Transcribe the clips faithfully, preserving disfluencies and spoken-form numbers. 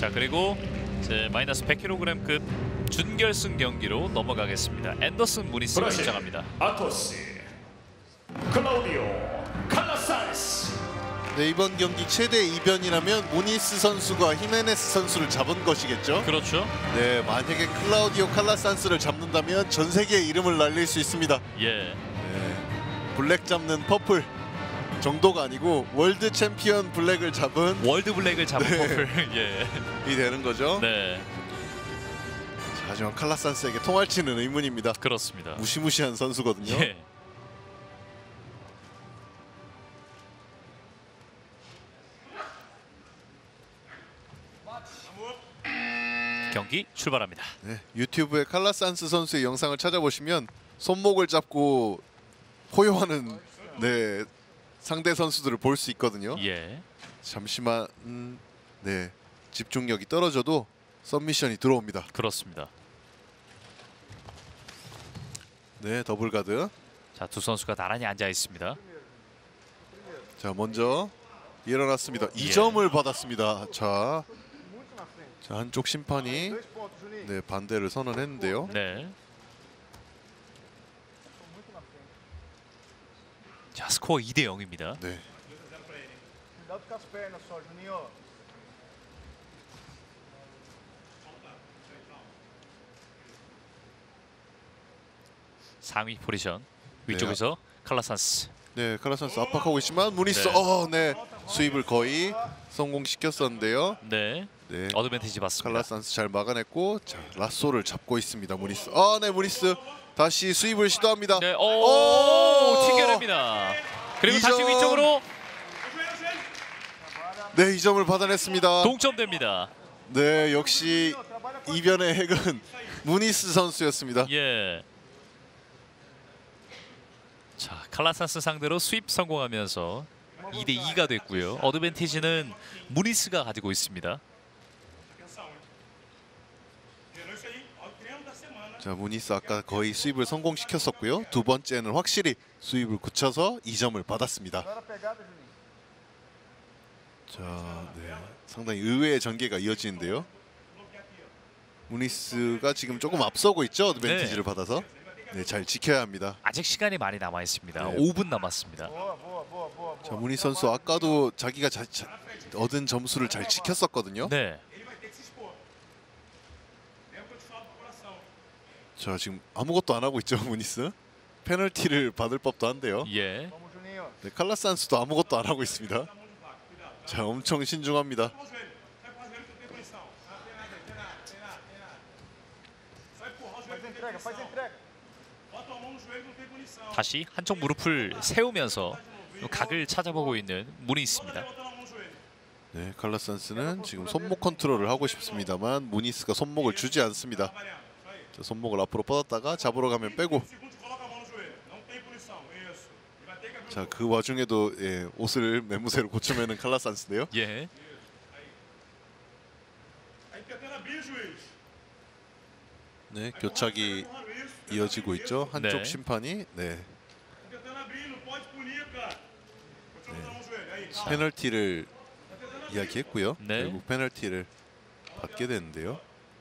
자, 그리고 이제 마이너스 백 킬로그램급 준결승 경기로 넘어가겠습니다. 앤더슨 무니스가 입장합니다. 아토스 클라우디오 칼라산스. 네, 이번 경기 최대 이변이라면 무니스 선수가 히메네스 선수를 잡은 것이겠죠. 그렇죠. 네, 만약에 클라우디오 칼라산스를 잡는다면 전 세계의 이름을 날릴 수 있습니다. 예. 네, 블랙 잡는 퍼플 정도가 아니고 월드 챔피언 블랙을 잡은 월드 블랙을 잡은 네. 퍼플. 예. 이 되는 거죠. 네. 자, 하지만 칼라산스에게 통할지는 의문입니다. 그렇습니다. 무시무시한 선수거든요. 예. 경기 출발합니다. 네, 유튜브에 칼라산스 선수의 영상을 찾아보시면 손목을 잡고 포효하는 네, 상대 선수들을 볼 수 있거든요. 예. 잠시만 음, 네, 집중력이 떨어져도 서미션이 들어옵니다. 그렇습니다. 네, 더블 가드. 자, 두 선수가 나란히 앉아 있습니다. 자, 먼저 일어났습니다. 예. 이 점을 받았습니다. 자, 자 한쪽 심판이 네, 반대를 선언했는데요. 네. 자, 스코어 이 대 영입니다. 네. 상위 포지션 위쪽에서 칼라산스. 네, 칼라산스 압박하고 있지만 무니스 네. 어, 네. 수입을 거의 성공시켰었는데요. 네. 네. 어드밴티지 받습니다. 칼라산스 잘 막아냈고 자, 라쏘를 잡고 있습니다. 무니스. 아, 네, 무니스 다시 수입을 시도합니다. 네. 오, 오! 튕겨냅니다. 그리고 이 다시 점. 위쪽으로 네, 이 점을 받아냈습니다. 동점됩니다. 네, 역시 이변의 핵은 무니스 선수였습니다. 예. 자, 칼라산스 상대로 스윕 성공하면서 이 대 이가 됐고요. 어드밴티지는 무니스가 가지고 있습니다. 자, 무니스 아까 거의 수입을 성공시켰었고요. 두 번째는 확실히 수입을 굳혀서 이 점을 받았습니다. 자, 네, 상당히 의외의 전개가 이어지는데요. 무니스가 지금 조금 앞서고 있죠. 어드밴티지를 네. 받아서. 네, 잘 지켜야 합니다. 아직 시간이 많이 남아 있습니다. 네. 오 분 남았습니다. 자, 무니스 선수 아까도 자기가 자, 자, 얻은 점수를 잘 지켰었거든요. 네. 자, 지금 아무것도 안 하고 있죠, 무니스. 페널티를 받을 법도 한데요. 예. 네, 칼라산스도 아무것도 안 하고 있습니다. 자, 엄청 신중합니다. 다시 한쪽 무릎을 세우면서 각을 찾아보고 있는 무니스입니다. 네, 칼라산스는 지금 손목 컨트롤을 하고 싶습니다만 무니스가 손목을 주지 않습니다. 자, 손목을 앞으로 뻗었다가 잡으러 가면 빼고. 자, 그 와중에도 예, 옷을 매무새로 고쳐매는 칼라산스인데요. 예. 네, 교착이 이어지고 있죠. 한쪽 네. 심판이 네. 네, 페널티를 이야기했고요. 네. 결국 페널티를 받게 되는데요.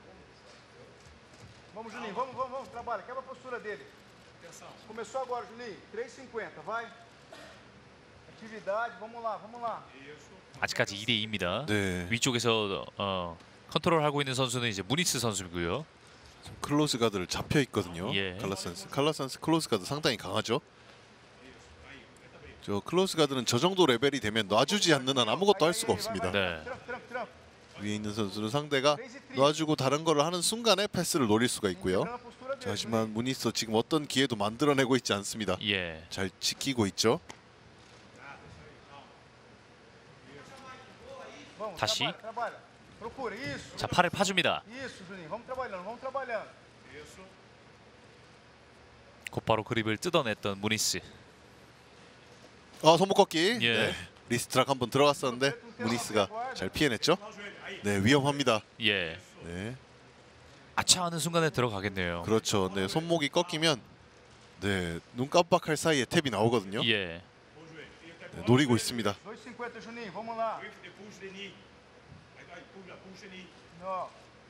Vamos, Juninho, vamos, vamos, vamos, trabalha, quebra a postura dele. Começou agora, Juninho, três e cinquenta, vai. Atividade, vamos lá, vamos lá. 아직까지 이 대 이입니다. 네. 위쪽에서 어, 컨트롤하고 있는 선수는 이제 무니스 선수고요. 클로즈 가드를 잡혀 있거든요. 예. 칼라산스. 칼라산스 클로즈 가드 상당히 강하죠. 저 클로즈 가드는 저 정도 레벨이 되면 놔주지 않는 한 아무것도 할 수가 없습니다. 네. Trampo, trampo, trampo. 위에 있는 선수는 상대가 놔주고 다른 거를 하는 순간에 패스를 노릴 수가 있고요. Quebrando a postura 자, dele. 하지만 무니스 지금 어떤 기회도 만들어내고 있지 않습니다. 예. 잘 지키고 있죠. Vamos, 다시. trabalha, trabalha. Procura, isso. 자, 팔을 파줍니다. Isso, Juninho, vamos trabalhando, vamos trabalhando. 곧바로 그립을 뜯어냈던 무니스. 아, 손목 꺾기. 예. 네. 리스트락 한번 들어갔었는데 무니스가 잘 피해냈죠. 네, 위험합니다. 예. 네, 아차하는 순간에 들어가겠네요. 그렇죠. 네, 손목이 꺾이면 네, 눈 깜빡할 사이에 탭이 나오거든요. 예. 네, 노리고 있습니다. dois e cinquenta, Juninho, vamos lá. Não.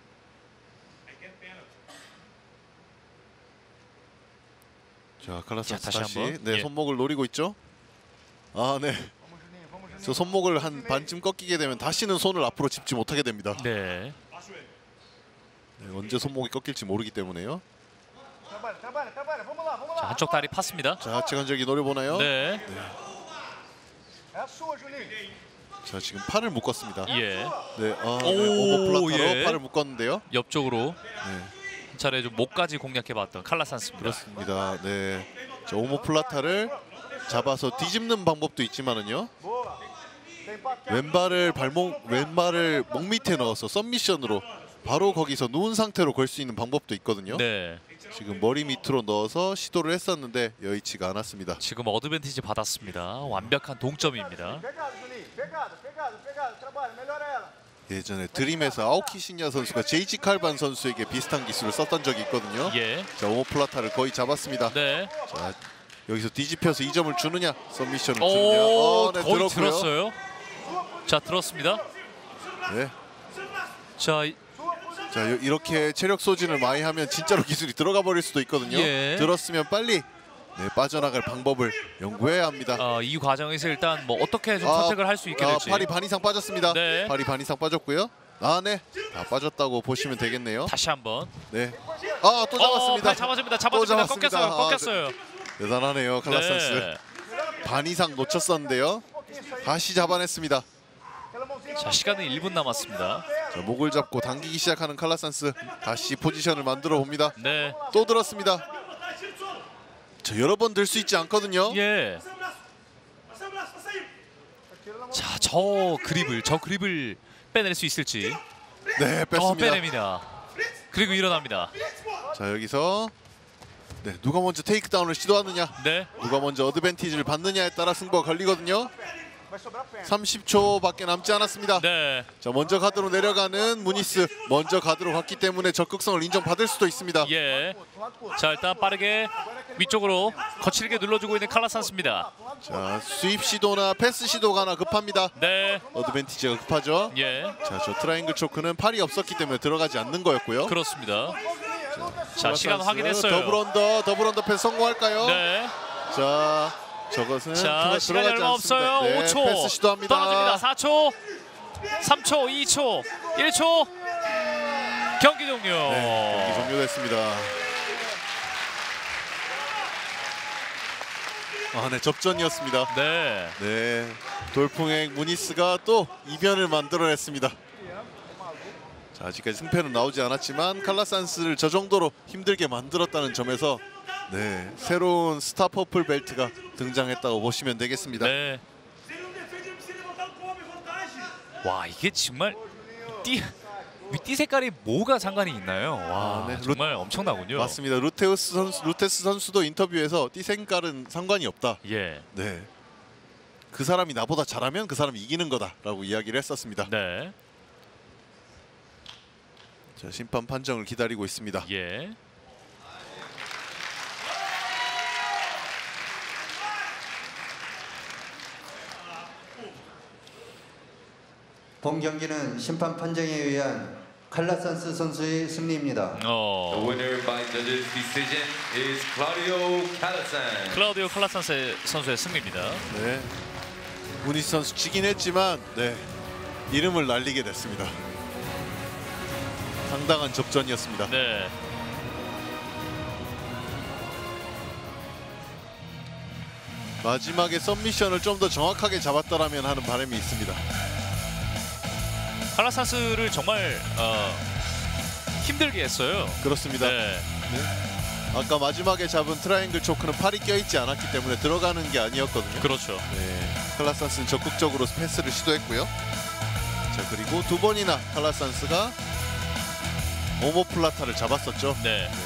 자, 칼라산스 자, 다시 다시, 한번. 네 예. 손목을 노리고 있죠. 아, 네. Vamos, Juninho, vamos, Juninho. 저 손목을 한 반쯤 꺾이게 되면 다시는 손을 앞으로 짚지 못하게 됩니다. 네. 네, 언제 손목이 꺾일지 모르기 때문에요. Trabalha, trabalha, trabalha. Vamos lá, vamos 자, lá. 한쪽 다리 팠습니다. 자, 하체 관절기 노려보나요? 네. É a sua, Juninho. 자, 지금 팔을 묶었습니다. 예. 네, 아, 네, 오, 오버플라타로 예. 팔을 묶었는데요. 옆쪽으로 네, 한 차례 좀 목까지 공략해봤던 칼라산스입니다. 그렇습니다. 네, 자, 오모플라타를 잡아서 뒤집는 방법도 있지만은요. Boa. Tem paquete. 왼발을 발목 왼발을 목 밑에 넣어서 썸미션으로 바로 거기서 누운 상태로 걸 수 있는 방법도 있거든요. 네. 지금 머리 밑으로 넣어서 시도를 했었는데 여의치가 않았습니다. 지금 어드밴티지 받았습니다. 완벽한 동점입니다. Pegada, Juninho. Pegada, pegada, pegada. Trabalha, melhora ela. 예전에 드림에서 아오키 신야 선수가 제이지 칼반 선수에게 비슷한 기술을 썼던 적이 있거든요. 예. 자, 오모플라타를 거의 잡았습니다. 네. 자, 여기서 뒤집혀서 이 점을 주느냐, 썸미션을 오, 주느냐. 어, 네, 거의 들었고요. 들었어요. 자, 들었습니다. 네. 자, 이- 자, 요- 이렇게 체력 소진을 많이 하면 진짜로 기술이 들어가 버릴 수도 있거든요. 예. 들었으면 빨리 네, 빠져나갈 방법을 연구해야 합니다. 어, 이 과정에서 일단 뭐 어떻게 좀 아, 선택을 할 수 있게 아, 될지. 팔이 반 이상 빠졌습니다. 네. 팔이 반 이상 빠졌고요. 아, 네. 다 빠졌다고 보시면 되겠네요. 다시 한번. 네. 아, 또 어, 잡았습니다. 팔 잡아줍니다. 잡아줍니다. 잡았습니다. 꺾였어요. 아, 꺾였어요. 대단하네요, 칼라산스. 네. 반 이상 놓쳤었는데요. 다시 잡아냈습니다. Aquela mãozinha lá 자, na 시간은 perna. 일 분 남았습니다. 자, 목을 잡고 당기기 시작하는 칼라산스. 다시 포지션을 만들어 봅니다. 네. 또 들었습니다. 자, 여러 번 들 수 있지 않거든요. 예. 자, 저 그립을 저 그립을 빼낼 수 있을지. 네, 어, 뺐습니다. 빼냅니다. 그리고 일어납니다. 자, 여기서 네, 누가 먼저 테이크다운을 시도하느냐, 네. 누가 먼저 어드밴티지를 받느냐에 따라 승부가 걸리거든요. Vai sobrar perna. 삼십 초밖에 남지 않았습니다. 네. 자, 먼저 가드로 내려가는 무니스. 먼저 가드로 갔기 때문에 적극성을 인정받을 수도 있습니다. 예. Do lado pro outro. 자, 일단 빠르게 위쪽으로 거칠게 눌러주고 있는 칼라산스입니다. 자, 수입 시도나 패스 시도가 하나 급합니다. 네. 어드밴티지가 급하죠. 예. 자, 저 트라이앵글 초크는 팔이 없었기 때문에 들어가지 않는 거였고요. 그렇습니다. 자, 칼라산스, 시간 확인했어요. 더블 언더, 더블 언더 패스 성공할까요? 네. 자, 저것은 자, 들어- 시간이 들어가지 얼마 않습니다. 없어요. 네, 오 초. 패스 시도합니다. 떨어집니다. 사 초. 삼 초, 이 초, 일 초. 경기 종료. 네, 경기 종료됐습니다. 아, 네, 접전이었습니다. 네. 네, 돌풍행 무니스가 또 이변을 만들어냈습니다. 자, 아직까지 승패는 나오지 않았지만 칼라산스를 저 정도로 힘들게 만들었다는 점에서 네, 새로운 스타 퍼플 벨트가 등장했다고 보시면 되겠습니다. 네. 와, 이게 정말 띠, 띠 색깔이 뭐가 상관이 있나요? 와, 아, 네. 정말 엄청나군요. 맞습니다. 루테우스 선수, 루테스 선수도 인터뷰에서 띠 색깔은 상관이 없다. 예. 네, 그 사람이 나보다 잘하면 그 사람이 이기는 거다라고 이야기를 했었습니다. 네. 자, 심판 판정을 기다리고 있습니다. 예. 본 경기는 심판 판정에 의한 칼라산스 선수의 승리입니다. The 어. winner by judges' decision is Claudio Calasan. 클라우디오 칼라산스 선수의 승리입니다. 네, 무니스 선수 지긴 했지만 네, 이름을 날리게 됐습니다. 상당한 접전이었습니다. 네. 마지막에 썸미션을 좀 더 정확하게 잡았더라면 하는 바람이 있습니다. 칼라산스를 정말 어, 힘들게 했어요. 그렇습니다. 네. 아까 마지막에 잡은 트라이앵글 초크는 팔이 껴있지 않았기 때문에 들어가는 게 아니었거든요. 그렇죠. 네, 칼라산스는 적극적으로 패스를 시도했고요. 자, 그리고 두 번이나 칼라산스가 오모플라타를 잡았었죠. 네. 네,